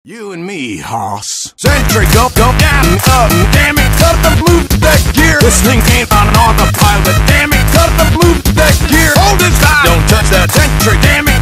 You and me, hoss. Sentry, go, damn it, cut the move that gear. This thing ain't on an autopilot, damn it, cut the move that gear. Hold it tight, don't touch that sentry, damn it.